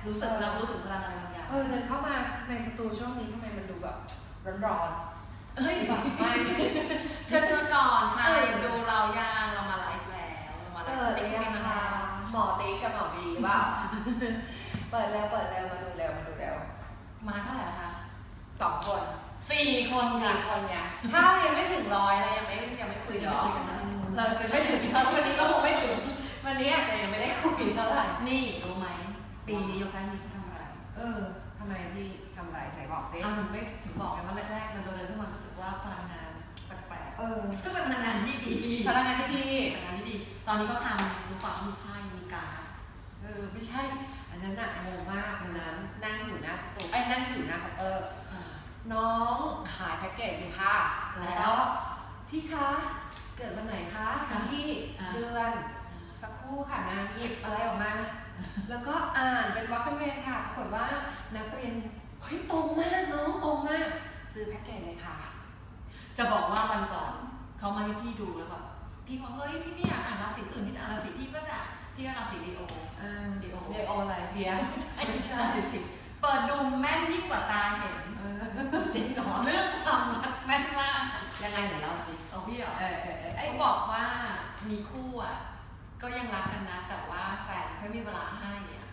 รู้สึกรับรู้ถึงพลังอะไรบางอย่างเดินเข้ามาในสตูช่วงนี้ทำไมมันดูแบบร้อนๆแบบไม่เชิญก่อนค่ะดูเรายังเรามาไลฟ์แล้วเรามาไลฟ์ติ๊กยังค่ะหมอติ๊กกับหมอบีหรือเปล่าเปิดแล้วมาดูแล้วมาเท่าไหร่คะ 2 คน 4 คนค่ะเนี่ยถ้ายังไม่ถึง100แล้วยังไม่คุยหรอกเราไม่ถึงวันนี้ก็คงไม่ถึงวันนี้อาจจะยังไม่ได้คุยเท่าไหร่นี่รู้ไหมปีนี้โยคะมีทำอะไรทำไมพี่ทำอะไรไหนบอกซิถึงบอกไงว่าแรกๆเราเดินขึ้นมารู้สึกว่าพลังงานแปลกๆซึ่งเป็นพลังงานที่ดีตอนนี้ก็ทำรู้ป่ะมีไพ่มีการไม่ใช่อันนั้นอะงงมากวันนั้นนั่งอยู่หน้าสตูนั่งอยู่หน้าเคาน์เตอร์น้องขายแพ็กเกจอยู่ค่ะแล้วพี่คะเกิดวันไหนคะที่เดือนสักครู่ค่ะนางหยิบอะไรออกมาแล้วก็อ่านเป็นวรรคเป็นเวรค่ะปรากฏว่านักเรียนเฮ้ยตรงมากน้องตรงมากซื้อแพ็กเกจเลยค่ะจะบอกว่าวันก่อนเขามาให้พี่ดูแล้วแบบพี่บอกเฮ้ยพี่ไม่อยากอ่านราศีอื่นพี่จะอ่านราศีพี่ก็ราศีดีโออะไรเพียไม่ใช่เปิดดูแม่นยิ่งกว่าตาเห็นจริงเหรอเรื่องความรักแม่นมากยังไงเดี๋ยวเล่าสิเอาพี่เหรอเขาบอกว่ามีคู่อ่ะก็ยังรักกันนะแต่ว่าแฟนไม่มีเวลาให้อ่ะ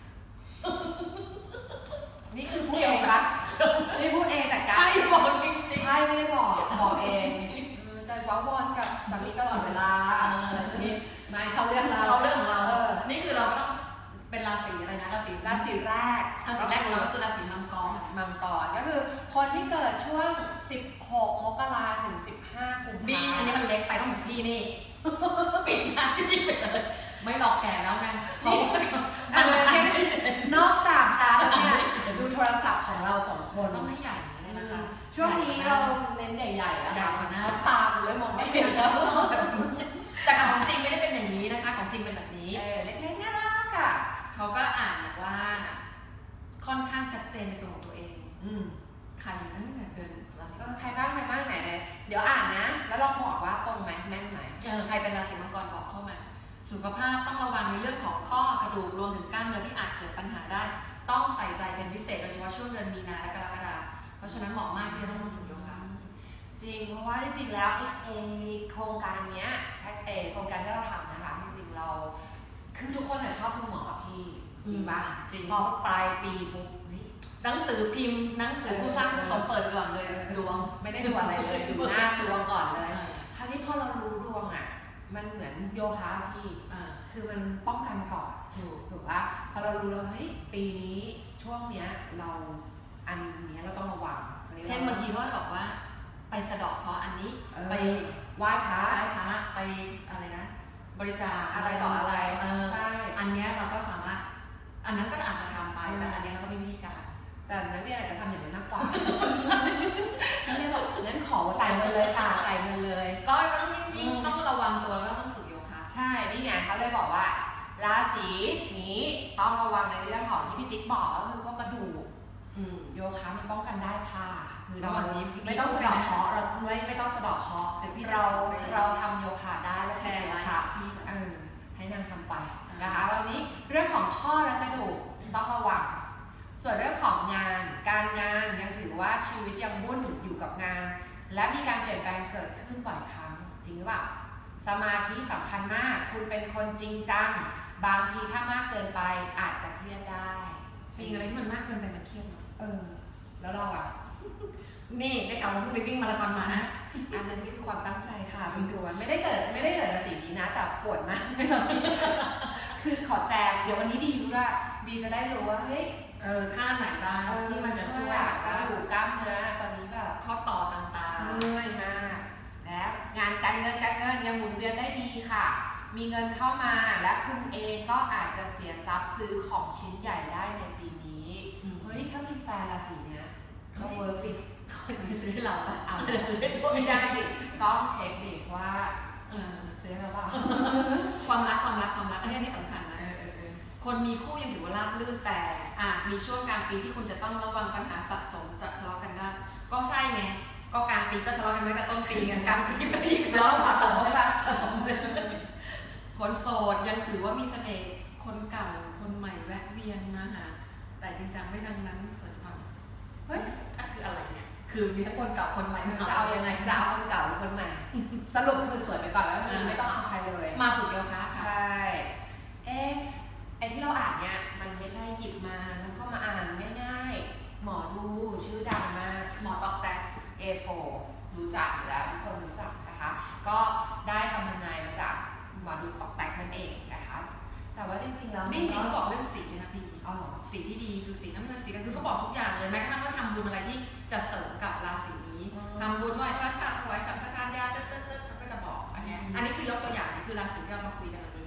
นี่คือพูดเองปะนี่พูดเองแต่การใช่บอกจริงใช่ไม่ได้บอกเองจะว้าวอนกับสามีตลอดเวลาไม่เขาเรื่องเรานี่คือเราก็ต้องเป็นราศีอะไรนะราศีแรกของเราก็คือราศีมังกรก็คือคนที่เกิดช่วง16 มกราถึง15 กุมภาพันธ์บีอันนี้มันเล็กไปต้องเหมือนพี่นี่ปิดหน้าพี่ไปเลยไม่หลอกแก่แล้วไงเพราะนอกจากการเนี่ยดูโทรศัพท์ของเรา2 คนต้องให้ใหญ่นะคะช่วงนี้เราเน้นใหญ่ๆแล้วค่ะตาเลยมองไม่เห็นแล้วแต่ของจริงไม่ได้เป็นอย่างนี้นะคะของจริงเป็นแบบนี้เล็กๆน่ารักอ่ะเขาก็อ่านบอกว่าค่อนข้างชัดเจนในตัวของตัวเองใครนั่นเดินราศีใครบ้างไหนเดี๋ยวอ่านนะแล้วลองบอกว่าตรงไหมแม่นไหมใครเป็นราศีมังกรบอกเข้ามาสุขภาพต้องระวังในเรื่องของข้อกระดูกรวมถึงกล้ามเนื้อที่อาจเกิดปัญหาได้ต้องใส่ใจเป็นพิเศษโดยเฉพาะช่วงเดือนมีนาและกรกฎาคมเพราะฉะนั้นเหมาะมากที่จะต้องมาฝึกโยคะจริงเพราะว่าจริงๆแล้วโครงการเนี้ยโครงการที่เราทำนะคะจริงๆเราคือทุกคนชอบดูหมอพี่จริงป่ะจริงพอปลายปีปุ๊บหนังสือพิมพ์หนังสือผู้สร้างผู้สมเปิดก่อนเลยดวงไม่ได้ดูอะไรเลยดูหน้าดวงก่อนเลยคราวนี้พอเรารู้ดวงอ่ะมันเหมือนโยคะพี่คือมันป้องกันก่อนถูกป่ะพอเรารู้แล้วเฮ้ยปีนี้ช่วงเนี้ยเราอันนี้เราต้องระวังเช่นบางทีเขาบอกว่าไปสะเดาะเคราะห์อันนี้ไปไหว้พระไปอะไรนะบริจาคอะไรต่ออะไรใช่อันนี้เราก็สามารถอันนั้นก็อาจจะทำไปแต่อันนี้เราก็มีวิธีการแต่นักเรียนอาจจะทำอย่างนั้นมากกว่านักเรียนบอกงั้นขอจ่ายเงินเลยค่ะจ่ายเงินเลยก็ต้องยิ่งต้องระวังตัวแล้วก็ต้องฝึกโยคะใช่นี่ไงเขาเลยบอกว่าราศีนี้ต้องระวังในเรื่องของที่พี่ติ๊กบอกก็คือพวกกระดูกโยคะมันป้องกันได้ค่ะคือระหว่างนี้ไม่ต้องสะดอกเคราะห์เราไม่ต้องสะดอกเคราะห์เราทำโยคะได้และแชร์ค่ะให้นางทำไปนะคะวันนี้เรื่องของข้อและกระดูกต้องระวังส่วนเรื่องของการงานยังถือว่าชีวิตยังวุ่นอยู่กับงานและมีการเปลี่ยนแปลงเกิดขึ้นบ่อยครั้งจริงหรือเปล่าสมาธิสำคัญมากคุณเป็นคนจริงจังบางทีถ้ามากเกินไปอาจจะเครียดได้จริงอะไรที่มันมากเกินไปมันเครียดแล้วเราอ่ะนี่ได้ข่าวว่าเพิ่งไปวิ่งมาราธอนมาอันนั้นคือความตั้งใจค่ะพี่ดวนไม่ได้เกิดราศีนี้นะแต่ปวดมากคือขอแจมเดี๋ยววันนี้ดีด้วยบีจะได้รู้ว่าเฮ้ยท่าไหนบ้างที่มันจะช่วยกระดูกกล้ามเนื้อตอนนี้แบบข้อต่อต่างๆเมื่อยมากแล้วงานการเงินยังหมุนเวียนได้ดีค่ะมีเงินเข้ามาและคุณเองก็อาจจะเสียทรัพย์ซื้อของชิ้นใหญ่ได้ในปีนี้เฮ้ยถ้ามีแฟนราศีเนี้ยก็เวิร์กดิเขาจะไม่ซื้อให้เราป่ะซื้อให้ตัวไม่ได้ดิต้องเช็คดิว่าซื้อให้เราป่ะความรักอันนี้สำคัญนะคนมีคู่ยังถือว่าราบรื่นแต่มีช่วงกลางปีที่คุณจะต้องระวังปัญหาสะสมจะทะเลาะกันได้ก็ใช่ไงก็กลางปีก็ทะเลาะกันตั้งแต่ต้นปีไงกลางปีก็ยิ่งทะเลาะสะสมใช่ปะคนโสดยังถือว่ามีเสน่ห์คนเก่าคนใหม่แวะเวียนมาหาแต่จริงจังไม่ดังนั้นส่วนความเฮ้ยคืออะไรเนี่ยคือมีทั้งคนเก่าคนใหม่ไม่จะเอายังไงจะเอาคนเก่าหรือคนใหม่สรุปคือสวยไปก่อนแล้วคือไม่ต้องเอาใครเลยมาฝึกโยคะค่ะใช่ไอ้ที่เราอ่านเนี่ยมันไม่ใช่หยิบมาแล้วก็มาอ่านง่ายๆหมอดูชื่อดังมากหมอตอกแตก A4 รู้จักอยู่แล้วทุกคนรู้จักนะคะก็ได้คำทำนายมาจากหมอดูตอกแตกนั่นเองนะคะแต่ว่าจริงๆแล้วนี่จริงๆเขาบอกเรื่องสีด้วยนะพี่อ๋อเหรอสีที่ดีคือสีน้ำเงินสีแดงคือเขาบอกทุกอย่างเลยแม้กระทั่งว่าทำบุญอะไรที่จะเสริมกับราศีนี้ทำบุญไหว้พระธาตุถวายสังฆทานยาเต้ๆเขาก็จะบอกอันนี้อันนี้คือยกตัวอย่างนี่คือราศีที่เรามาคุยกันวันนี้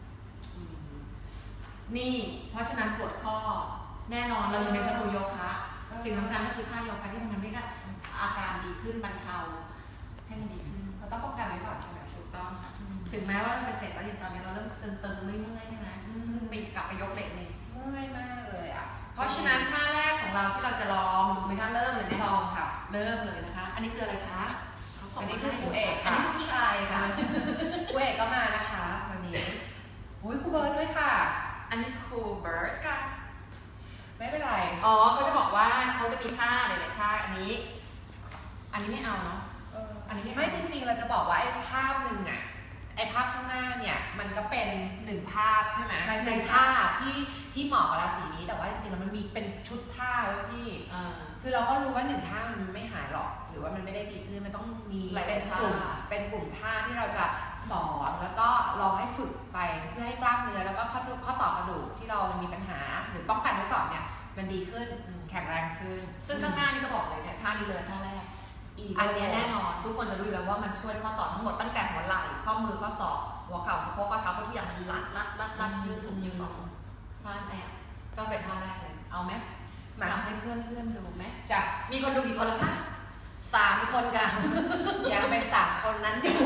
นี่เพราะฉะนั้นปวดข้อแน่นอนเราอยู่ในสตูโยคะสิ่งสำคัญก็คือท่าโยคะที่มันทำให้อาการดีขึ้นบรรเทาให้มันดีขึ้นเราต้องป้องกันไว้ก่อนใช่ไหมถูกต้องค่ะถึงแม้ว่าเราจะเจ็บแล้วอย่างตอนนี้เราเริ่มตึงๆเมื่อยๆใช่ไหมไปกลับไปยกเหล็กนี่เมื่อยมากเลยอ่ะเพราะฉะนั้นท่าแรกของเราที่เราจะลองดูไหมคะเริ่มเลยไหมลองค่ะเริ่มเลยนะคะ อันนี้คืออะไรคะอันนี้คือครูเอกอันค่ะนี้คือผู้ชายค่ะครูเอกก็มานะคะวันนี้โอ้ยครูเบิร์ดด้วยค่ะอันนี้ครูเบิร์ดค่ะไม่เป็นไรอ๋อเขาจะบอกว่าเขาจะมีท่าหลายๆท่าอันนี้ไม่เอาเนาะ อันนี้ไม่จริงๆเราจะบอกว่าไอ้ภาพหนึ่งอ่ะไอ้ภาพข้างหน้าเนี่ยมันก็เป็นหนึ่งภาพใช่ไหมใช่หนึ่งท่าที่เหมาะกับราศีนี้แต่ว่าจริงๆแล้วมันมีเป็นชุดท่าไว้พี่คือเราก็รู้ว่าหนึ่งท่ามันไม่หายหรอกหรือว่ามันไม่ได้ดีขึ้นมันต้องมีเป็นกลุ่มท่าที่เราจะสอนแล้วก็ลองให้ฝึกไปเพื่อให้กล้ามเนื้อแล้วก็ข้อต่อกระดูกที่เรามีปัญหาหรือป้องกันไว้ก่อนเนี่ยมันดีขึ้นแข็งแรงขึ้นซึ่งข้างหน้านี่ก็บอกเลยเนี่ยท่านี้เลยท่าแรกอันนี้แน่นอนทุกคนจะรู้อยู่แล้วว่ามันช่วยข้อต่อทั้งหมดตั้งแต่หัวไหล่ข้อมือข้อศอกหัวเข่าสะโพกข้อเท้าก็ทุกอย่างมันรัดยืดยืดออกท่าแอบก็เป็นท่าแรกเลยเอาไหมทำให้เพื่อนดูไหมจะมีคนดูกี่คนแล้วคะ3 คนค่ะยังเป็น3 คนนั้นอยู่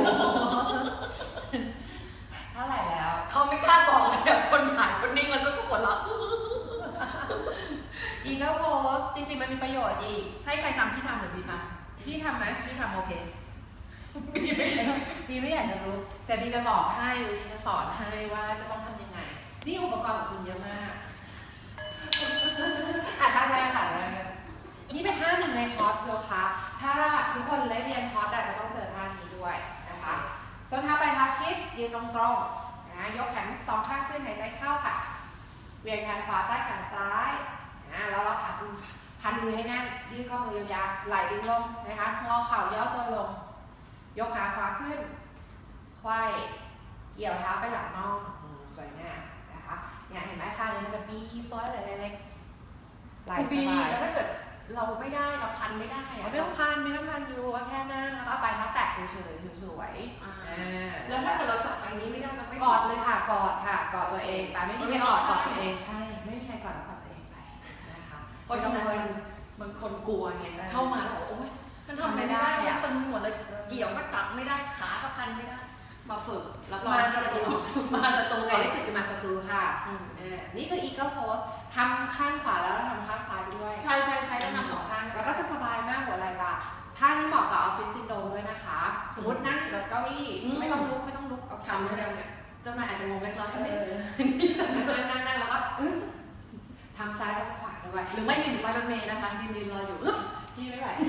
เท่าไหร่แล้วเขาไม่กล้าบอกเลยคนถ่ายคนนิ่งแล้วก็หัวเราะอีก็โพสจริงๆมันมีประโยชน์อีกให้ใครทำพี่ทำหรือพี่ทพี่ทำไหมำพี่ทำโอเคพี่ไม่อยากจะรู้แต่พี่จะบอกให้พี่จะสอนให้ว่าจะต้องทำยังไงนี่อุปกรณ์ของคุณเยอะมากท่าแรกค่ะนี่เป็นท่าหนึ่งในคอร์สโยคะถ้าทุกคนได้เรียนคอร์สอาจจะต้องเจอท่านี้ด้วยนะคะส่วนท่าไปเท้าชิดยืนตรงๆนะยกแขน2 ข้างขึ้นหายใจเข้าค่ะเวียนแขนขวาใต้แขนซ้ายแล้วเราพันมือให้แน่นยืดข้อมือยาวๆไหล่ดึงลงนะคะงอเข่าย่อตัวลงยกขาขวาขึ้นไขว้เกี่ยวเท้าไปหลังน่องสวยงามนะคะเนี่ยเห็นไหมท่านี้มันจะบีบตัวอะไรเล็กๆไหล่สบายแล้วถ้าเกิดเราไม่ได้เราพันไม่ได้ไม่ต้องพันอยู่ก็แค่นั่งแล้วก็ไปเท้าแตะเฉยๆสวยๆแล้วถ้าเกิดเราจับไปนี้ไม่ได้เราไม่กอดเลยค่ะกอดตัวเองแต่ไม่มีใครกอดตัวเองใช่ไม่มีใครกอดตัวเองไปนะคะเพราะฉะนั้นมันคนกลัวไงเข้ามาแล้วโอ๊ยมันทำอะไรไม่ได้มันตึงหมดเลยเกี่ยวก็จับไม่ได้ขาก็พันไม่ได้มาฝึกรับรองมาสตูก่อนที่สุดคือมาสตูค่ะนี่คือ Eagle Pose ทำข้างขวาแล้วทำข้างซ้ายด้วยใช่ต้องทำ2 ข้างแล้วก็จะสบายมากหัวไหล่บ่าท่านี้เหมาะกับออฟฟิศซินโดรมด้วยนะคะสมมตินั่งอยู่กับเก้าอี้ไม่ต้องลุกเอาทำได้เลยเนี่ยเจ้านายอาจจะงงเล็กน้อยก็ไม่นั่งแล้วก็ทำซ้ายทำขวาด้วยหรือไม่ยืนอยู่ป้ายรถเมล์นะคะยืนรออยู่พี่ไม่ไหว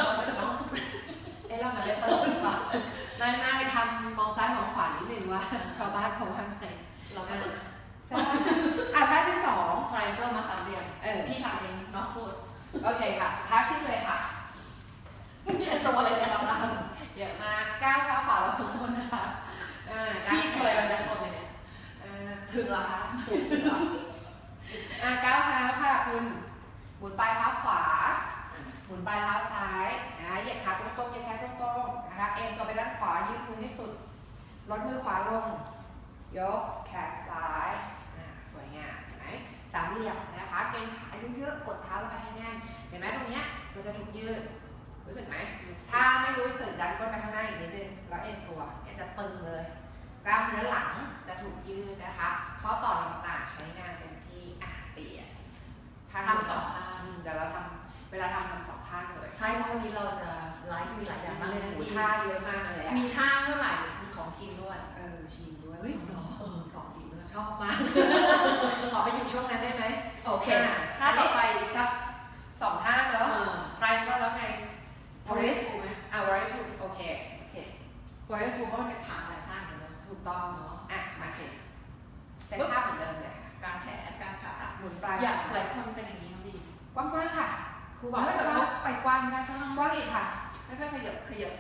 เรามาเล่นตลกดีกว่านั่งทำมองซ้ายมองขวานิดนึงว่าชาวบ้านเขาว่าไงเราก็ใช่ท่าที่2 triangle มา3 เหลี่ยมพี่ทำเองน้องพูดโอเคค่ะท่าชื่อเลยค่ะตัวอะไรเนี่ยเราทำเยอะมากก้าวเท้าขวาเราทุกคนนะคะพี่เคยเราจะชนเลยเนี่ยถึงเหรอคะสูงถึงเหรอก้าวเท้าค่ะคุณหมุนปลายเท้าขวาหมุนปลายเท้าซ้ายเหยียดขาตรงๆเหยียดแขนตรงๆนะคะเอ็นตัวไปด้านขวายืดมือให้สุดลดมือขวาลงยกแขนซ้ายสวยงามเห็นไหม3 เหลี่ยมนะคะเกร็งขาเยอะๆกดเท้าลงไปให้แน่นเห็นไหมตรงเนี้ยมันจะถูกยืดรู้สึกไหมถ้าไม่รู้สึกดันก้นไปข้างหน้าอีกนิดนึงแล้วเอ็นตัวจะตึงเลยกล้ามเนื้อหลังจะถูกยืดนะคะข้อต่อต่างๆใช้งานเต็มที่เปลี่ยนทำ2 ข้างเดี๋ยวเราทำเวลาทำ2 ข้างเลยใช่เพราะวันนี้เราจะไลฟ์มีหลายอย่างมากเลยนะพี่ท่าเยอะมากเลยมีท่าเท่าไหร่มีของกินด้วยชิมด้วยของกินด้วยชอบมากขอไปอยู่ช่วงนั้นได้ไหมโอเคท่าต่อไปอีกสัก2 ท่าเนอะไรก็แล้วไง warrior two ไหม warrior two โอเค warrior two เพราะมันเป็นขาหลายข้างเลยนะถูกต้องเนาะมาเซตท่าเหมือนเดิมเลยการแขนการขาหมุนปลายอยากหลายคนเป็นอย่างนี้น้องดีกว้างๆค่ะครูบอกถ้าเกิดเขาไปกว้างไม่ได้ก็กว้างอีกค่ะค่อยๆขยับ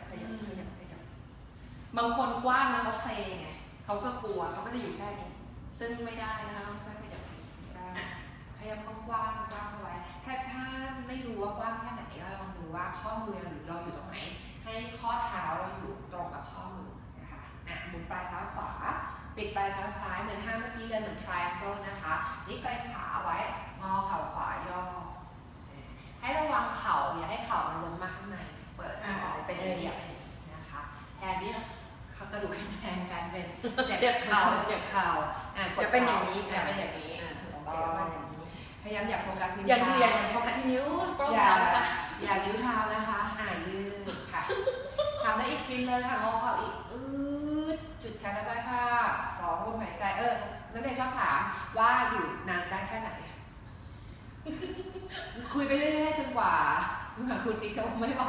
บางคนกว้างแล้วเขาเซไงเขาก็กลัวเขาก็จะอยู่แค่นี้ซึ่งไม่ได้นะคะต้องค่อยๆขยับพยายามกว้างเอาไว้ถ้าไม่รู้ว่ากว้างแค่ไหนก็ลองดูว่าข้อมือหรือเราอยู่ตรงไหนให้ข้อเท้าเราอยู่ตรงกับข้อมือนะคะหมุนปลายเท้าขวาปิดปลายเท้าซ้ายเหมือนท่าเมื่อกี้เลยเหมือน triangle นะคะนี่ใจขาไว้งอเข่าขวาย่อให้ระวังเข่าอย่าให้เข่ามันลงมาข้างในเปิดเป็นระยะนะคะแทนที่กระดูกแข็งกันเป็นเจ็บเข่าจะเป็นอย่างนี้เป็นอย่างนี้พยายามอย่าโฟกัสนิ้วอย่างที่โฟกัสที่นิ้วโป้งเท้านะคะอย่านิ้วเท้านะคะยืดค่ะทำได้อีกฟินเลยค่ะงอเข่าอีกจุดแขนระบายค่ะ2 ลมหายใจนักเรียนชอบถามว่าอยู่นานได้แค่ไหนคุยไปเรื่อยๆจนกว่าคุณติ๊กจะไม่ไหว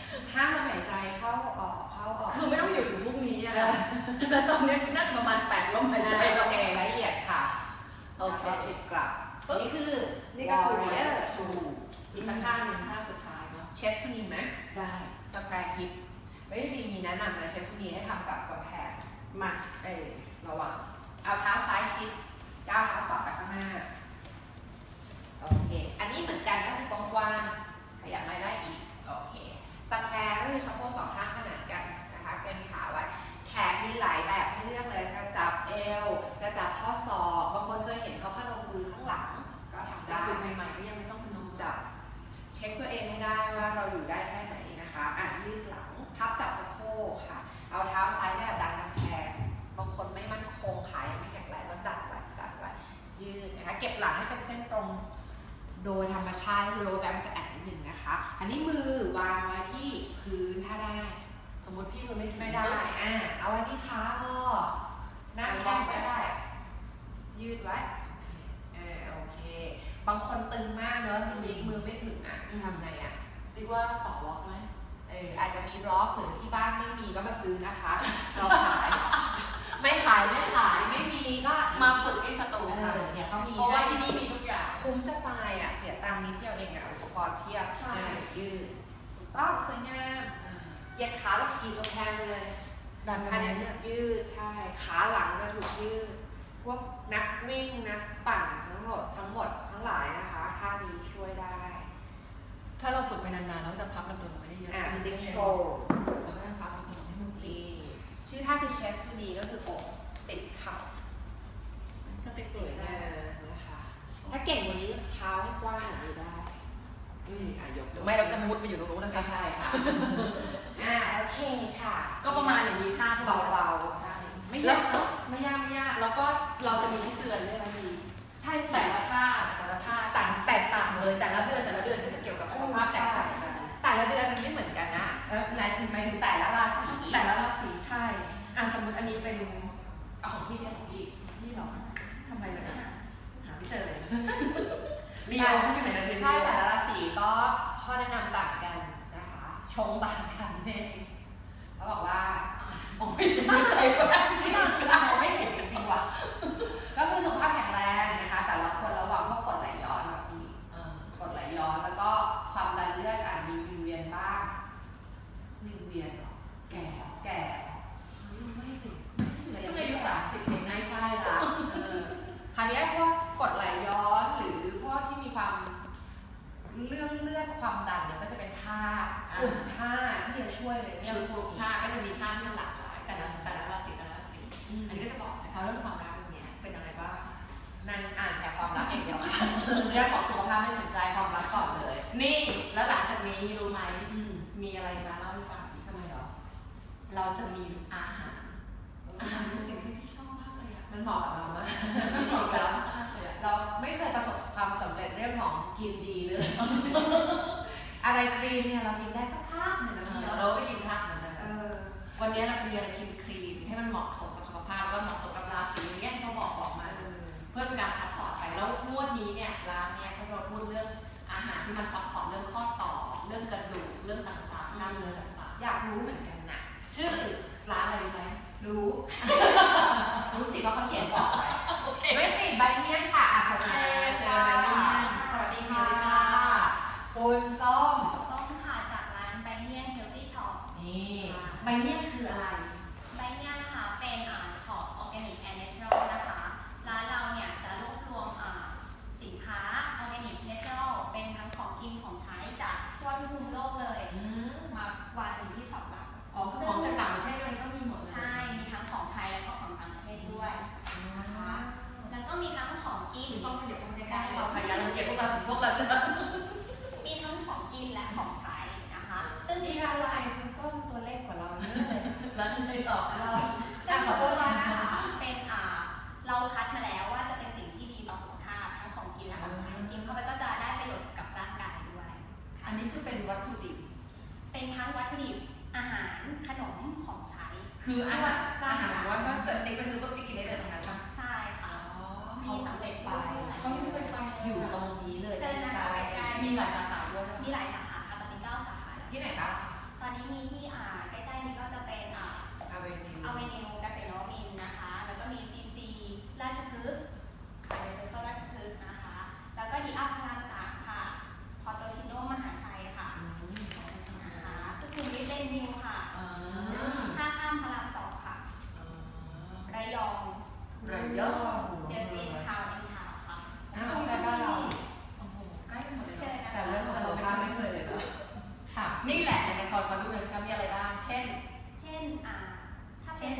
5 ลมหายใจเข้าออกคือไม่ต้องอยู่ถึงพรุ่งนี้อะแต่ตอนนี้น่าจะประมาณ8 ลมหายใจโอเคละเอียดค่ะโอเคติดกลับนี่คือ warrior two อีกสักท่าหนึ่งท่าสุดท้ายเนาะ chest knee ไหมได้สแควร์ฮิปไม่ได้มีแนะนำนะ chest knee ให้ทำกับกำแพงมาระวังเอาเท้าซ้ายชิดก้าวเท้าขวาไปข้างหน้าโอเคอันนี้เหมือนกันก็คือกว้างขยับไม่ได้อีกโอเคสแควร์ก็คือสะโพก2 ข้างขนาดกันนะคะเต็มขาไว้แขนมีหลายแบบให้เลือกเลยจะจับเอวจะจับข้อศอกบางคนเคยเห็นเขาพนมมือข้างหลังก็ทำได้ฝึกใหม่ๆก็ยังไม่ต้องพนมจับเช็คตัวเองให้ได้ว่าเราอยู่ได้แค่ไหนนะคะยืดหลังพับจากสะโพกค่ะเอาเท้าซ้ายเนี่ยดันกำแพงบางคนไม่มั่นคงขายังไม่แข็งแรงแล้วดันไว้ยืดนะคะเก็บหลังให้เป็นเส้นตรงโดยธรรมชาติคือโลแกรมจะแอนนิดนึงนะคะอันนี้มือวางไว้ที่พื้นถ้าได้สมมติพี่มือไม่ได้เอาไว้ที่เท้าหน้าแข้งไม่ได้ยืดไว้โอเคบางคนตึงมากเนอะมือไม่ถึงทำไงดีว่าต่อบล็อกไหมอาจจะมีบล็อกหรือที่บ้านไม่มีก็มาซื้อนะคะเราขายไม่ขายไม่มีก็มาฝึกที่สตูค่ะเนี่ยเขามีเพราะว่าที่นี่มีทุกอย่างคุ้มจะตายเสียตังค์นิดเดียวเองอุปกรณ์เพียบยืดต้องสวยงามเหยียดขาแล้วขีดลงแทนเลยดันขายืดใช่ขาหลังจะถูกยืดพวกนักวิ่งนักปั่นทั้งหมดทั้งหลายนะคะท่าดีช่วยได้ถ้าเราฝึกไปนานๆเราจะพับลำตัวไม่ได้เยอะดิกโชว์แล้วก็พับลำตัวให้มันดีชื่อท่าคือ chest to knee ก็คืออกติดเข่าจะติดสวยนะคะถ้าเก่งกว่านี้เท้าให้กว้างกว่านี้ได้ยกไม่เราจะมุดไปอยู่ตรงนู้นนะคะใช่ค่ะโอเคค่ะก็ประมาณอย่างนี้ท่าเบาๆใช่ไม่ยากแล้วก็เราจะมีทุกเดือนเลยนะดีใช่แต่ละท่าแตกต่างเลยแต่ละเดือนก็จะเกี่ยวกับสุขภาพแตกต่างกันแต่ละเดือนมันไม่เหมือนกันนะหมายถึงแต่ละราศีใช่สมมติอันนี้เป็นของพี่หรอทำไมเลยหาไม่เจอเลยมีโอฉันอยู่ไหนนะใช่แต่ละราศีก็ข้อแนะนำต่างกันนะคะชงต่างกันเองเขาบอกว่าไม่ใจว่าไม่เห็นจริงๆว่ะก็คือสุขภาพแข็งแรงนะคะแต่ละคนระวังพวกกรดไหลย้อนแบบนี้กรดไหลย้อนแล้วก็ความดันเลือดมีวิงเวียนบ้างวิงเวียนหรอแก่ไม่ถึงเพิ่งอายุ30เองไม่ใช่ละคราวนี้พวกกรดไหลย้อนหรือพวกที่มีความเรื่องเลือดความดันเนี่ยก็จะเป็นท่ากลุ่มท่าที่จะช่วยเลยชุดกลุ่มท่าก็จะมีท่าที่มันหลากหลายแต่ละราศีอันนี้ก็จะบอกนะคะเรื่องความรักเนี่ยเป็นอะไรบ้างนั่งอ่านแค่ความรักเองเดียวค่ะเรื่องของสุขภาพไม่สนใจความรักก่อนเลยนี่แล้วหลังจากนี้รู้ไหมมีอะไรมาเล่าให้ฟังทำไมหรอเราจะมีอาหารเป็นสิ่งที่ชอบมากเลยมันเหมาะกับเราไหมเราไม่เคยประสบความสำเร็จเรื่องของกินดีเลยอะไรคลีนเนี่ยเรากินได้สักพักหนึ่งนะเราไม่กินข้าวเหมือนกันวันนี้เราจะมีอะไรกินคลีนให้มันเหมาะสมกับสุขภาพแล้วเหมาะสมกับราศีอย่างเงี้ยเขาบอกมาเพื่อเป็นการซัพพอร์ตไปแล้วงวดนี้เนี่ยร้านเนี่ยเขาจะมาพูดเรื่องอาหารที่มันซัพพอร์ตเรื่องข้อต่อเรื่องกระดูกเรื่องต่างๆกล้ามเนื้อต่างๆอยากรู้เหมือนกันนะชื่อร้านอะไรรู้ไหมรู้ รู้สิว่าเขาเขียนบอกไว้ไม่สิใบเมี่ยงค่ะขอบคุณเจอใบเมี่ยงสวัสดีค่ะคุณส้มค่ะจากร้านใบเมี่ยงเฮลตี้ช็อปนี่ใบเมี่ยงคืออะไรใบเมี่ยงนะคะเป็นช็อปออร์แกนิกแอนด์เนเชอรัลนะคะร้านเราเนี่ยจะรวบรวมสินค้าออร์แกนิกเนเชอรัลเป็นทั้งของกินของใช้จากทั่วทุกมุมโลกเลยมาวางอยู่ที่ช็อปเราของจากต่างประเทศอะไรก็มีหมดใช่มีทั้งของไทยแล้วก็ของต่างประเทศด้วยนะคะแล้วก็มีทั้งของกินช่องเดี๋ยวเขาจะใกล้เราพยายามเก็บพวกเราถึงพวกเราจะมีทั้งของกินและของใช้นะคะซึ่งที่ร้านอะไรคุณต้นตัวเล็กกว่าเราเยอะเลยร้านในต่อเราขอโทษนะคะเป็นเราคัดมาแล้วว่าจะเป็นสิ่งที่ดีต่อสุขภาพทั้งของกินและของใช้กินเข้าไปก็จะได้ประโยชน์กับร่างกายด้วยอันนี้คือเป็นวัตถุดิบเป็นทั้งวัตถุดิบอาหารขนมของใช้คืออาหารว่าถ้าเกิดติ๊กไปซื้อก็ติ๊กกินได้เลยตรงนั้นป่ะใช่ค่ะมีสำเร็จไปเขาไม่เคยไปอยู่ตรงนี้เลยเชิญนะคะใกล้ๆมีหลายสาขาด้วยมีหลายสาขาค่ะตอนนี้9 สาขาที่ไหนบ้างตอนนี้มีที่ใกล้ๆนี้ก็จะเป็นอเวนิวเกษตรนวมินทร์นะคะแล้วก็มีซีซีราชพฤกษ์เซ็นทรัลราชพฤกษ์นะคะแล้วก็ดีอัพพลัง3ค่ะพอโตชิโนมหาชัยค่ะนะคะสุขุมวิทเลนนิวค่ะท่าข้ามพลัง2ค่ะระยองเดอะซีนทาวน์อินทาวน์ค่ะใกล้บ้านเราโอ้โหใกล้หมดเลยแต่เรื่องของสุขภาพไม่เคยเลยเหรอค่ะนี่แหละในคอดูเลยค่ะมีอะไรบ้างเช่นถ้าเป็น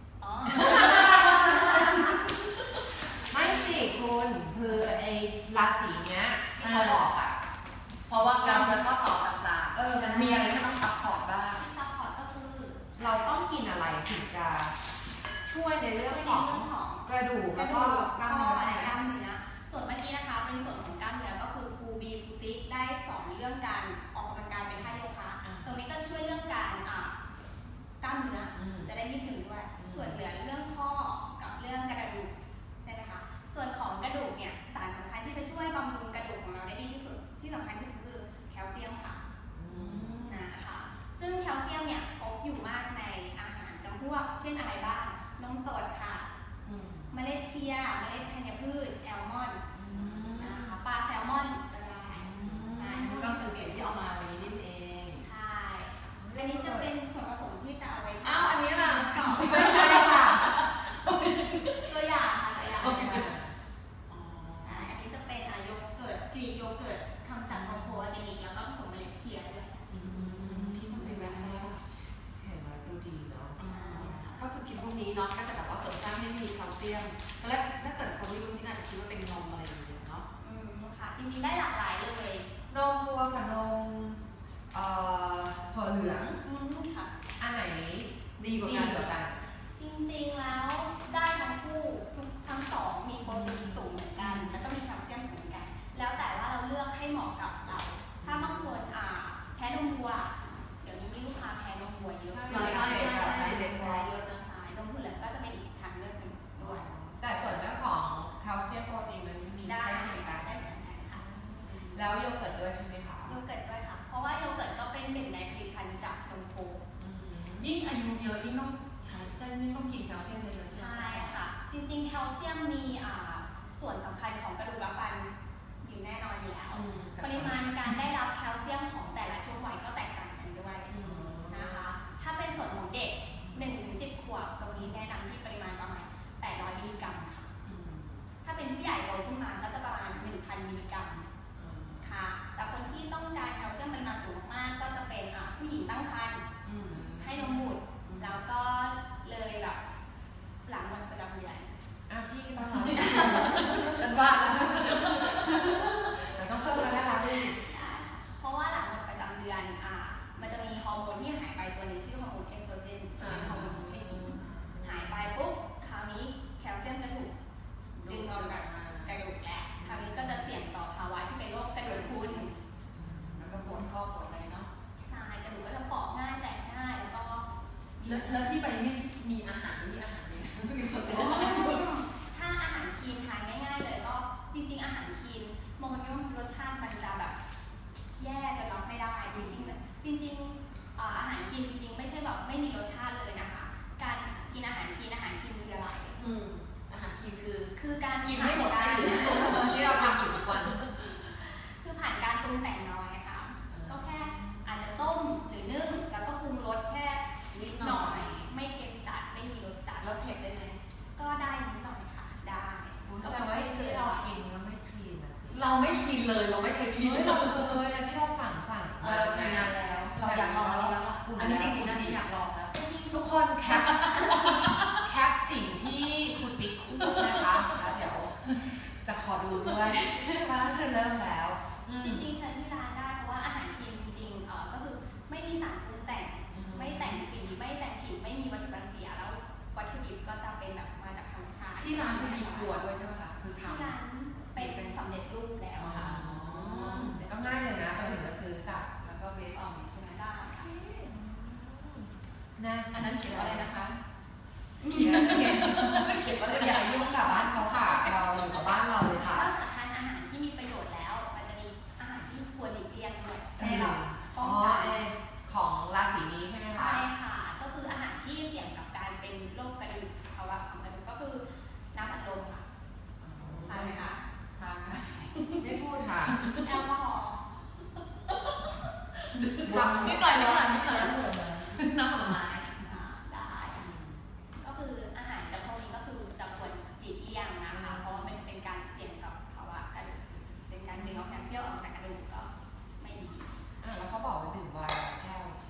ไม่สิคุณคือไอ้ราศีเนี้ยที่เขาบอกอ่ะเพราะว่าการเงินข้อต่อต่างๆมันมีอะไรที่ต้องซัพพอร์ตบ้างซัพพอร์ตก็คือเราต้องกินอะไรถึงจะช่วยในเรื่องของกระดูกแล้วก็กล้ามเนื้อส่วนเมื่อกี้นะคะเป็นส่วนของกล้ามเนื้อก็คือครูบีครูติ๊กได้สอนเรื่องการออกกำลังกายเป็นท่าโยคะตรงนี้ก็ช่วยเรื่องการกล้ามเนื้อจะได้นิดหนึ่งด้วยส่วนเหลือเรื่องข้อกับเรื่องกระดูกใช่ไหมคะส่วนของกระดูกเนี่ยสารสำคัญที่จะช่วยบำรุงกระดูกของเราได้ดีที่สุดที่สำคัญที่สุดคือแคลเซียมค่ะนะคะซึ่งแคลเซียมเนี่ยพบอยู่มากในอาหารจำพวกเช่นอะไรบ้างนมสดค่ะเมล็ดเชียเมล็ดธัญพืชแอลมอนด์นะคะปลาแซลมอนก็ได้ใช่ก็คือเก็บที่เอามาวันนี้นี่เองใช่อันนี้จะเป็นส่วนผสมที่จะเอาไว้อันนี้ล่ะไม่ใช่ค่ะตัวอย่างค่ะตัวอย่างอันนี้จะเป็นโยเกิร์ตกรีกโยเกิร์ตทำจากนมโคออร์แกนิกแล้วก็ผสมเมล็ดเชียด้วยพี่ต้องไปแวะซื้อเห็นแล้วดูดีเนาะก็คือกินพวกนี้เนาะก็จะแบบว่าเสริมสร้างให้มีแคลเซียมและถ้าเกิดคนไม่รู้จริงอาจจะคิดว่าเป็นนมอะไรอย่างเงี้ยเนาะค่ะจริงๆได้หลากหลายเลยนมวัวกับนมถั่วเหลืองค่ะอันไหนดีกว่ากันจริงๆแล้วได้ทั้งคู่ทั้งสองมีโปรตีนสูงเหมือนกันแล้วก็มีแคลเซียมสูงเหมือนกันแล้วแต่ว่าเราเลือกให้เหมาะกับเราถ้าบางคนแพ้นมวัวเดี๋ยวนี้มีลูกค้าแพ้นมวัวเยอะใช่เด็กแพ้เยอะนะนมถั่วเหลืองก็จะเป็นอีกทางเลือกหนึ่งด้วยแต่ส่วนเรื่องของแคลเซียมโปรตีนมันมีได้เหมือนกันค่ะแล้วโยเกิร์ตด้วยใช่ไหมคะโยเกิร์ตด้วยค่ะเพราะว่าโยเกิร์ตก็เป็นหนึ่งในผลิตภัณฑ์จากนมโคยิ่งอายุเยอะยิ่งต้องใช้แต่ยิ่งต้องกินแคลเซียมเยอะใช่ค่ะจริงๆแคลเซียมมีส่วนสำคัญของกระดูกและฟันอยู่แน่นอนอยู่แล้วปริมาณการได้รับแคลเซียมของแต่ละช่วงวัยก็แตกต่างกันด้วยนะคะถ้าเป็นส่วนของเด็ก 1-10 ขวบตรงนี้แนะนำที่ปริมาณประมาณ800 มิลลิกรัมค่ะถ้าเป็นผู้ใหญ่โตขึ้นมาก็จะประมาณ 1,000 มิลลิกรัมค่ะแต่คนที่ต้องการแคลเซียมปริมาณสูงมากก็จะเป็นผู้หญิงตั้งครรภ์ให้นมบุตรแล้วก็เลยแบบหลังวันประจำเดือนพี่บ้างฉันว่าแล้วต้องเพิ่มแล้วนะคะพี่เพราะว่าหลังวันประจำเดือนมันจะมีฮอร์โมนที่หายไปตัวนึงชื่อฮอร์โมนเอสโตรเจนฮอร์โมนเพศหญิงหายไปปุ๊บคราวนี้แคลเซียมจะถูกดึงออกจากกระดูกแล้วคราวนี้ก็จะเสี่ยงต่อภาวะที่เป็นโรคกระดูกพรุนแล้วก็ปวดข้อปวดอะไรเนาะใช่กระดูกก็จะเปราะง่ายแตกง่ายแล้วก็แล้วที่ไปเนี่ยมีอาหารเนี่ยถ้าอาหารคลีนทานง่ายๆเลยก็จริงคีนจริงๆไม่ใช่แบบไม่มีรสชาติเลยนะคะ การกินอาหารคีนคืออะไรอาหารคีนคือการกินไม่หมดได้ที่เราทำอยู่ทุกวันคือผ่านการปรุงแต่งน้อยค่ะก็แค่อาจจะต้มหรือนึ่งแล้วก็ปรุงรสแค่นิดหน่อยไม่เค็มจัดไม่มีรสจัดแล้วเผ็ดได้ไหมก็ได้นิดหน่อยค่ะได้ก็แปลว่าที่เรากินก็ไม่คลีนนะสิเราไม่คลีนเลยเราไม่เคยคลีนเราที่เราสั่งนานแล้วเราอยากลองแล้วอันนี้จริงๆนะนี่อยากลองแล้วทุกคนแคปสิ่งที่คุณติ๊กพูดนะคะแล้วเดี๋ยวจะขอดูด้วยว่าจะเริ่มแล้วจริงๆใช้ที่ร้านได้เพราะว่าอาหารคลีนจริงๆก็คือไม่มีสารปรุงแต่งไม่แต่งสีไม่แต่งกลิ่นไม่มีวัตถุกันเสียแล้ววัตถุดิบก็จะเป็นแบบมาจากธรรมชาติที่ร้านคือมีครัวด้วยใช่ไหมคะคือที่ร้านเป็นสำเร็จรูปแล้วค่ะก็ง่ายเลยนะไปถึงก็ซื้อกลับแล้วก็เวฟเอาใช่ไหมได้ค่ะอันนั้นเขียนอะไรนะคะเขียนว่าอย่ายุ่งกับบ้านเขาค่ะเราอยู่กับบ้านเราเลยค่ะนอกจากทานอาหารที่มีประโยชน์แล้วมันจะมีอาหารที่ควรหลีกเลี่ยงด้วยใช่หรอป้องกันของราศีนี้ใช่ไหมคะใช่ค่ะก็คืออาหารที่เสี่ยงกับการเป็นโรคกระดูกภาวะของกระดูกก็คือน้ำอัดลมค่ะทานไหมคะทานค่ะไม่พูดค่ะแอลกอฮอล์นิดหน่อยน้ำผลไม้ได้ก็คืออาหารจำพวกนี้ก็คือจะควรหลีกเลี่ยงนะคะเพราะว่ามันเป็นการเสี่ยงกับภาวะกระดูกเป็นการดึงเอาแคลเซียมออกจากกระดูกก็ไม่ดีแล้วเขาบอกว่าดื่มไวน์แก้วโอเค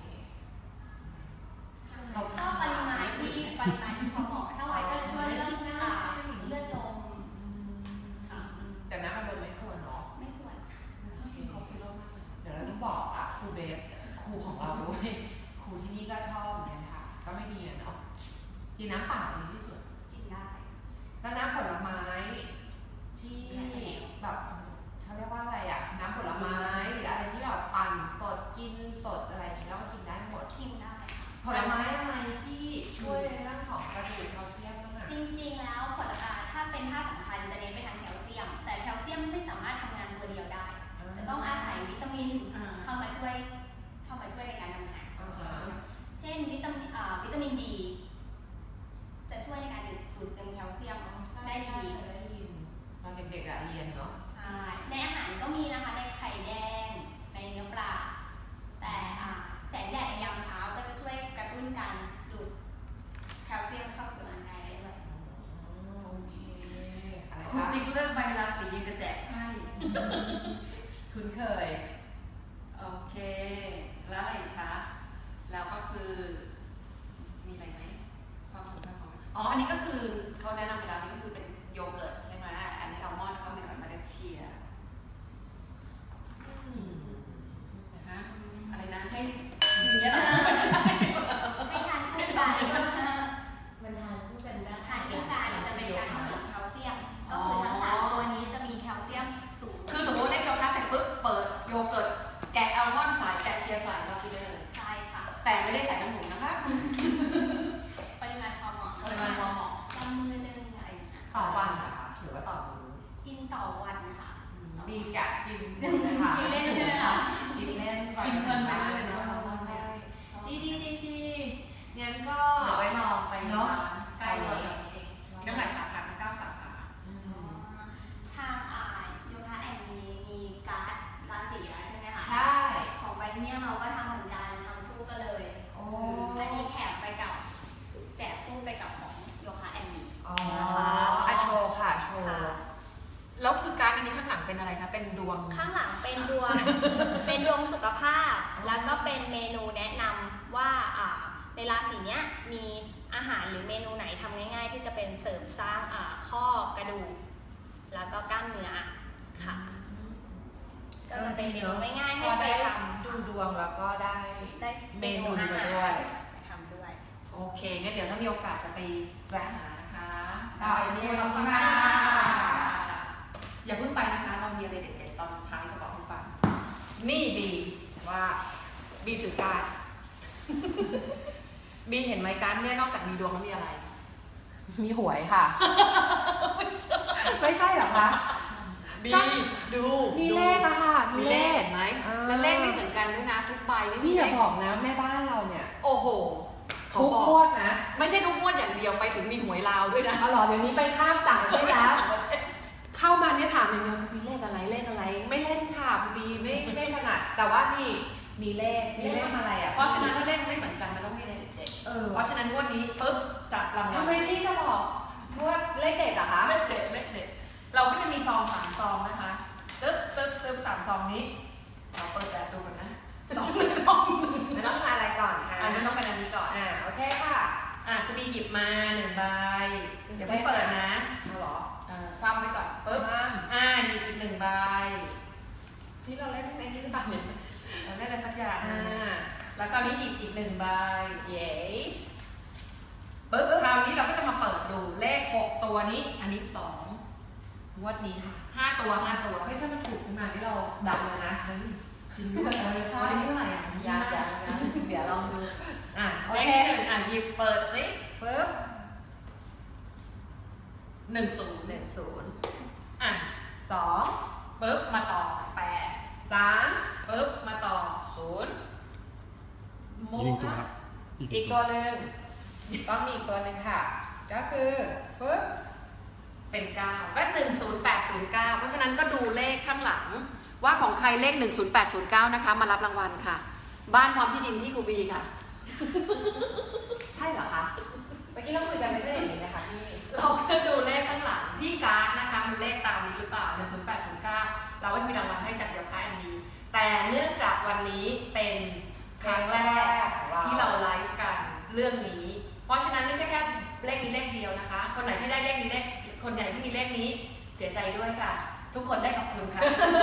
ก็ปริมาณที่พอเหมาะถ้าไวน์ก็จะช่วยเรื่องเลือดลมแต่น้ำมันลมไม่ควรเนาะไม่ควรชอบกินโค้กซีโร่มากเดี๋ยวเราต้องบอกครูเบสครูของเราด้วยครูที่นี่ก็ชอบเหมือนกันค่ะก็ไม่ดีเนาะกินน้ำเปล่าดีที่สุดกินได้แล้วน้ำผลไม้ที่แบบเขาเรียกว่าอะไรอ่ะน้ำผลไม้หรืออะไรที่แบบปั่นสดกินสดอะไรอย่างนี้เราก็กินได้หมดกินได้ผลไม้อะไรที่ช่วยในเรื่องของกระดูกแคลเซียมบ้างอ่ะจริงๆแล้วผลไม้ถ้าเป็นธาตุสำคัญจะเน้นไปทางแคลเซียมแต่แคลเซียมไม่สามารถทำงานตัวเดียวได้จะต้องอาศัยวิตามินเข้ามาช่วยในการทำงานเช่นวิตามินดีจะช่วยในการดูดซึมแคลเซียมได้ดีตอนเด็กๆเรียนเนาะในอาหารก็มีนะคะในไข่แดงในเนื้อปลาแต่แสงแดดในยามเช้าก็จะช่วยกระตุ้นการดูดแคลเซียมเข้าสู่ร่างกายได้ด้วยโอเคคุณติ๊กเลือกใบราศีกระแจกให้คุ้นเคยโอเคแล้วอะไรอีกคะแล้วก็คือมีอะไรไหมความสำคัญของอันนี้ก็คือเขาแนะนำไปแล้วนี่ก็คือเป็นโยเกิร์ตใช่ไหมอันนี้อัลมอนด์แล้วก็มีแบบมาเลเซียอะไรนะให้อย่างเงี้ยให้ทานคู่กันมันทานคู่กันได้ทานคู่กันจะเป็นการเสริมแคลเซียมก็คือทั้ง3ตัวนี้จะมีแคลเซียมสูงคือสมมติเล่นโยคะเสร็จปุ๊บเปิดโยเกิร์ตแกะอัลมอนด์ใส่แกะเชียร์ใส่เรากินได้เลยใช่ค่ะแต่ไม่ได้ใส่น้ำหมูนะคะปริมาณพอเหมาะกำมือนึงอะไรต่อวันนะคะหรือว่าต่อมื้อกินต่อวันค่ะดีกะกินนะคะกินเล่นใช่ไหมคะกินเล่นกินเพลินไปเลยเนาะใช่ดีงั้นก็เดี๋ยวไปลองไปเนาะใกล้ตัวแบบนี้เองน้ำหนักสาขาทั้ง9 สาขาทางโยคะแอนมีการ์ดราศีแล้วใช่ไหมคะใช่ของใบเนี่ยเราก็ทำเหมือนกันทำคู่กันเลยอันนี้แถมไปกับแจกคู่ไปกับของโยคะแอนมีโชว์ค่ะโชว์แล้วคือการอันนี้ข้างหลังเป็นอะไรคะเป็นดวงข้างหลังเป็นดวง เป็นดวงสุขภาพแล้วก็เป็นเมนูแนะนำว่าในราศีเนี้ยมีอาหารหรือเมนูไหนทำง่ายๆที่จะเป็นเสริมสร้างข้อกระดูกแล้วก็กล้ามเนื้อค่ะก็จะเป็นเมนูง่ายๆให้ไปทำดูดวงแล้วก็ได้เมนูอาหารด้วยทำด้วยโอเคงั้นเดี๋ยวถ้ามีโอกาสจะไปแวะหานะคะได้ขอบคุณมากอย่าเพิ่งไปนะคะเรามีอะไรเด็ดๆตอนท้ายจะบอกให้ฟังนี่บีว่าบีถือการบีเห็นไหมการเนี่ยนอกจากมีดวงแล้วมีอะไรมีหวยค่ะไม่ใช่หรอคะบีดูมีเลขอะค่ะมีมีเลเลขขเห็นไหมแล้วเลขไม่เหมือนกันด้วยนะทุกใบไม่มีพี่อเลย่าขบอกนะแม่บ้านเราเนี่ยโอ้โหเขาทุกบอกงวดนะไม่ใช่ทุกงวดอย่างเดียวไปถึงมีหวยลาวด้วยนะเอาหรอเดี๋ยวนี้ไปข้ามต่างประเทศแล้ว เข้ามาเนี่ยถามอย่างเดียวมีเลขอะไรเลขอะไร ไม่เล่นค่ะคุณบีไม่ถนัดแต่ว่านี่มีเลขทำอะไรอ่ะเพราะฉะนั้นถ้าเลขไม่เหมือนกันมันต้องมีเลขเด็ดๆเพราะฉะนั้นงวดนี้ปุ๊บจับรางวัลทำไมพี่จะบอกว่าเลขเด็ดเหรอคะเลขเด็ดเลขเด็ดเราก็จะมีซอง3 ซองนะคะตึ๊บ3 ซองนี้เราเปิดแบบดูกันนะซองไม่ต้องมาอะไรก่อนค่ะมันต้องเป็นอันนี้ก่อนโอเคค่ะคุณบีหยิบมา1 ใบเดี๋ยวไม่เปิดนะเอาหรอคว่ำไว้ก่อนปุ๊บหยิบอีก1 ใบพี่เราเล่นในนี้หรือเปล่าเนี่ยเราได้อะไรสักอย่างแล้วก็นี้อีก1 ใบเย้ปุ๊บคราวนี้เราก็จะมาเปิดดูเลข6 ตัวนี้อันนี้2 งวดนี้ค่ะ 5 ตัวเฮ้ยถ้ามันถูกขึ้นมาที่เราดังเลยนะเฮ้ยจริงด้วยวันนี้เท่าไหร่อ่ะยากเดี๋ยวลองดูเลขที่1หยิบเปิดสิปึ๊บ 10 สองปุ๊บมาต่อ8 สามปุ๊บมาต่อ 0 โมอีกหนึ่งตัวค่ะครับอีกตัวหนึ่งต้องมีอีกตัวหนึ่งค่ะ ก็คือปึ๊บเป็น 9 ก็ 10809 เพราะฉะนั้นก็ดูเลขข้างหลังว่าของใครเลข 10809 นะคะมารับรางวัลค่ะ บ้านพร้อมที่ดินที่ครูบีค่ะใช่เหรอคะเมื่อกี้เราคุยกันไม่ใช่อย่างนี้นะคะพี่เราก็ดูเลขข้างหลังที่การ์ดนะคะมันเลขตามนี้หรือเปล่า 10809 เราก็จะมีรางวัลให้จากเดียวค่าอันนี้แต่เนื่องจากวันนี้เป็นครั้งแรกที่เราไลฟ์กันเรื่องนี้ เพราะฉะนั้นไม่ใช่แค่เลขนี้เลขเดียวนะคะ คนไหนที่ได้เลขนี้เลขคนไหนที่มีเลขนี้เสียใจด้วยค่ะ ทุกคนได้กับคุณค่ะ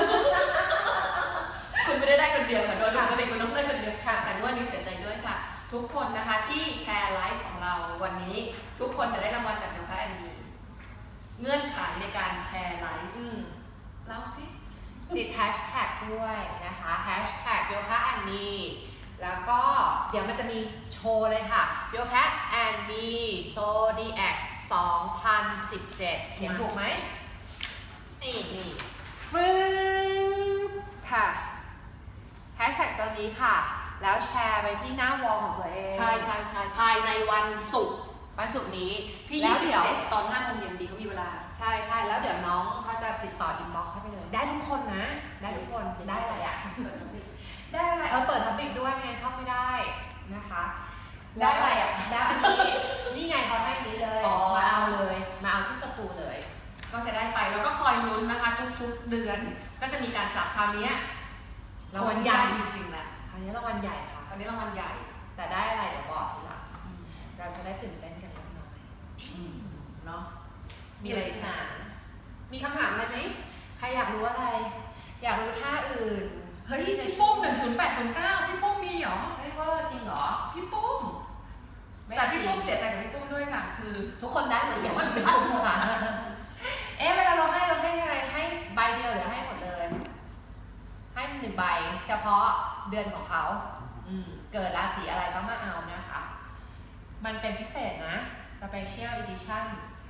คุณไม่ได้คนเดียวค่ะโดยปกติคุณต้องได้คนเดียวค่ะแต่วันนี้เสียใจด้วยค่ะ ทุกคนนะคะที่แชร์ไลฟ์ของเราวันนี้ทุกคนจะได้รางวัลจากเดียวค่าอันนี้เงื่อนไขในการแชร์ไลฟ์เล่าสิติดแฮชแท็กด้วยนะคะแฮชแท็กโยคะแอนมีแล้วก็เดี๋ยวมันจะมีโชว์เลยค่ะโยคะแอนมีโซดีแอค2017เขียนถูกไหมนี่ฟึ๊บค่ะแฮชแท็กตัวนี้ค่ะแล้วแชร์ไปที่หน้าวอลของตัวเองใช่ภายในวันศุกร์วันศุกร์นี้ที่แล้วเดี๋ยว 27ตอน5 โมงเย็นดีเขามีเวลาใช่แล้วเดี๋ยวน้องเขาจะติดต่ออินบ็อกซ์เข้าไปเลย ได้ทุกคนนะได้ทุกคนได้อะไรอ่ะได้อะไรเปิดทับบิกด้วยไม่งั้นเข้าไม่ได้นะคะได้อะไรอ่ะได้อันนี้นี่ไงเขาให้นี้เลยมาเอาเลยมาเอาที่สตูเลยก็จะได้ไปแล้วก็คอยลุ้นนะคะทุกๆเดือนก็จะมีการจับคราวนี้รางวัลใหญ่จริงๆแหละคราวนี้รางวัลใหญ่ค่ะคราวนี้รางวัลใหญ่แต่ได้อะไรเดี๋ยวบอกทีหลังเราจะได้ตื่นเต้นกันเล็กน้อยเนาะมีอะไรสนานมีคำถามอะไรไหมใครอยากรู้อะไร อยากรู้ท่าอื่นเฮ้ยพี่ปุ้ม10809พี่ปุ้มมีเหรอไม่ว่าจริงเหรอพี่ปุ้มแต่พี่ปุ้มเสียใจกับพี่ปุ้มด้วยค่ะคือทุกคนได้เหมือนกันเป็นกลุ่มค่ะเวลาเราให้ยังไงให้ใบเดียวหรือให้หมดเลย ให้1 ใบเฉพาะเดือนของเขาเกิดราศีอะไรก็มาเอานะคะ มันเป็นพิเศษนะ Special Edition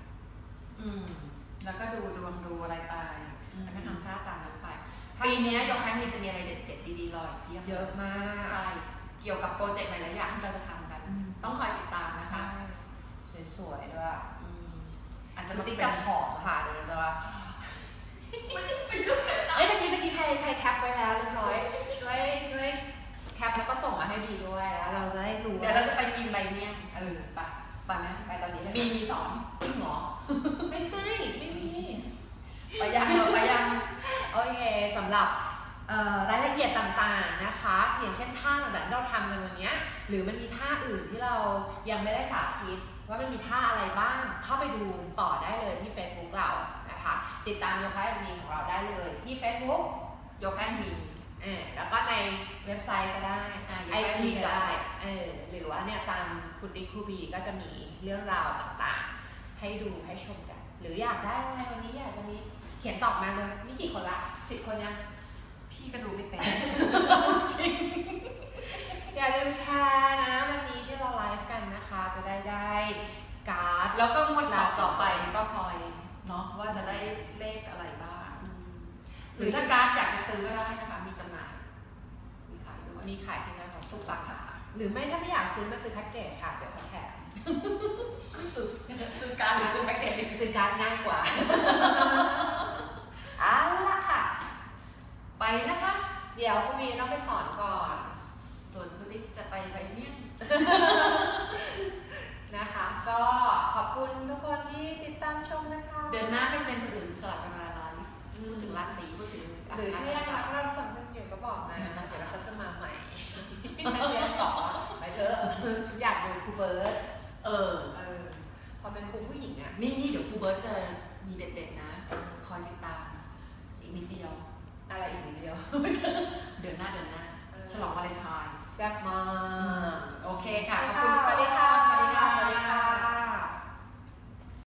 แล้วก็ดูดวงดูอะไรไปแล้วก็ทำท่าตามนั้นไปปีนี้ยกให้มีจะมีอะไรเด็ดๆดีๆรออีกเพียบเยอะมากใช่เกี่ยวกับโปรเจกต์หลายๆอย่างที่เราจะทำกัน ต้องคอยติดตามนะคะสวยๆด้วยอาจจะมัมาน ติติดดจัจับบขอบค่ะเดี๋ยวเราจะว่าเมื่อกี้ใครแคปไว้แล้วเรียบร้อยช่วยแคปแล้วก็ส่งมาให้ดีด้วยแล้วเราจะได้รู้เดี๋ยวเราจะไปกินใบเมี่ยงไปนะ ไปตอนนี้เลยบีมีสอนจริงเหรอ ไม่ใช่ ไม่มีไปยังโอเคสำหรับรายละเอียดต่างๆนะคะ อย่างเช่นท่าต่างๆที่เราทำกันวันนี้หรือมันมีท่าอื่นที่เรายังไม่ได้สาธิตว่ามันมีท่าอะไรบ้างเข้าไปดูต่อได้เลยที่ Facebook เรานะคะติดตามโยคะแอนมีของเราได้เลยที่ Facebook โยคะมีแล้วก็ในเว็บไซต์ก็ได้ IG ก็ได้หรือว่าเนี่ยตามคุณติ๊กครูบีก็จะมีเรื่องราวต่างๆให้ดูให้ชมกัน หรืออยากได้อะไรวันนี้อยากจะมีเขียนตอบมาเลยนี่กี่คนละ10 คนยังพี่ก็ดูไม่เป็นจริงอย่าลืมแชร์นะวันนี้ที่เราไลฟ์กันนะคะจะได้การ์ดแล้วก็งวดต่อไปก็คอยเนาะว่าจะได้เลขอะไรบ้างหรือถ้าการ์ดอยากจะซื้อก็ได้นะคะมีจำหน่ายมีขายด้วยมีขายที่หน้าของทุกสาขาหรือไม่ถ้าไม่อยากซื้อมาซื้อแพ็กเกจค่ะเดี๋ยวเขาแถมซื้อการ์ดหรือซื้อแพ็กเกจซื้อการ์ดง่ายกว่า เอาละค่ะไปนะคะเดี๋ยวคุณวีต้องไปสอนก่อนส่วนคุณนิกจะไปเมี่ยงนะคะ ก็ขอบคุณทุกคนที่ติดตามชมนะคะเดือนหน้าก็จะเป็นคนอื่นสลับกันมาไลฟ์พูดถึงราศีพูดถึงหรือถ้ายังรักเราสองคนอยู่ก็บอกนะเดี๋ยวเขาจะมาใหม่ นักเรียนบอกว่าไปเถอะฉันอยากดูครูเบิร์ตพอเป็นครูผู้หญิงอ่ะนี่เดี๋ยวครูเบิร์ตจะมีเด็ดๆนะ คอยติดตามอีกนิดเดียวอะไรอีกนิดเดียวเดือนหน้าฉลองวาเลนไทน์แซ่บมาก